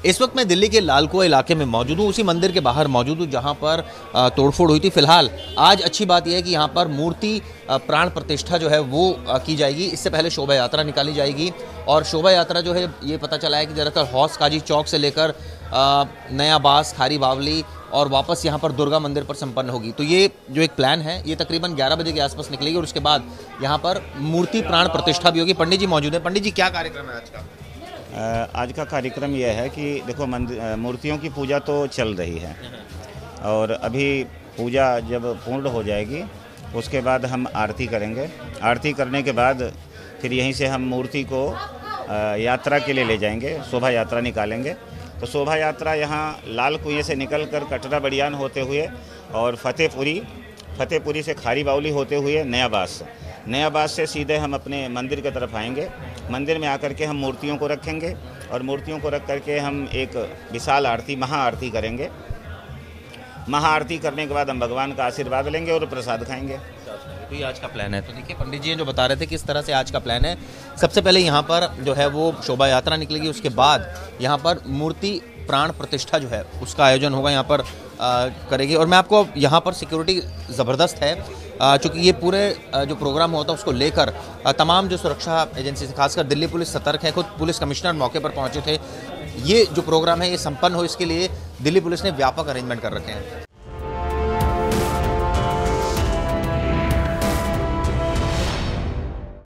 इस वक्त मैं दिल्ली के लाल कुआं इलाके में मौजूद हूँ, उसी मंदिर के बाहर मौजूद हूँ जहाँ पर तोड़फोड़ हुई थी। फिलहाल आज अच्छी बात यह है कि यहाँ पर मूर्ति प्राण प्रतिष्ठा जो है वो की जाएगी। इससे पहले शोभा यात्रा निकाली जाएगी और शोभा यात्रा जो है ये पता चला है कि ज़्यादातर हौस काजी चौक से लेकर नया बास, खारी बावली और वापस यहाँ पर दुर्गा मंदिर पर संपन्न होगी। तो ये जो एक प्लान है ये तकरीबन 11 बजे के आसपास निकलेगी और उसके बाद यहाँ पर मूर्ति प्राण प्रतिष्ठा भी होगी। पंडित जी मौजूद है। पंडित जी, क्या कार्यक्रम है आज का? आज का कार्यक्रम यह है कि देखो मूर्तियों की पूजा तो चल रही है और अभी पूजा जब पूर्ण हो जाएगी उसके बाद हम आरती करेंगे। आरती करने के बाद फिर यहीं से हम मूर्ति को यात्रा के लिए ले जाएंगे, शोभा यात्रा निकालेंगे। तो शोभा यात्रा यहाँ लाल कुएं से निकल कर कटरा बड़ियान होते हुए और फतेहपुरी से खारी बावली होते हुए नया बास से सीधे हम अपने मंदिर की तरफ आएंगे। मंदिर में आकर के हम मूर्तियों को रखेंगे और मूर्तियों को रख करके हम एक विशाल आरती, महाआरती करेंगे। महाआरती करने के बाद हम भगवान का आशीर्वाद लेंगे और प्रसाद खाएंगे। तो ये आज का प्लान है। तो देखिए पंडित जी जो बता रहे थे किस तरह से आज का प्लान है। सबसे पहले यहाँ पर जो है वो शोभा यात्रा निकलेगी, उसके बाद यहाँ पर मूर्ति प्राण प्रतिष्ठा जो है उसका आयोजन होगा, यहाँ पर करेगी। और मैं आपको यहाँ पर सिक्योरिटी ज़बरदस्त है चूँकि ये पूरे जो प्रोग्राम होता है उसको लेकर तमाम जो सुरक्षा एजेंसी से खासकर दिल्ली पुलिस सतर्क है। खुद पुलिस कमिश्नर मौके पर पहुँचे थे। ये जो प्रोग्राम है ये संपन्न हो इसके लिए दिल्ली पुलिस ने व्यापक अरेंजमेंट कर रखे हैं।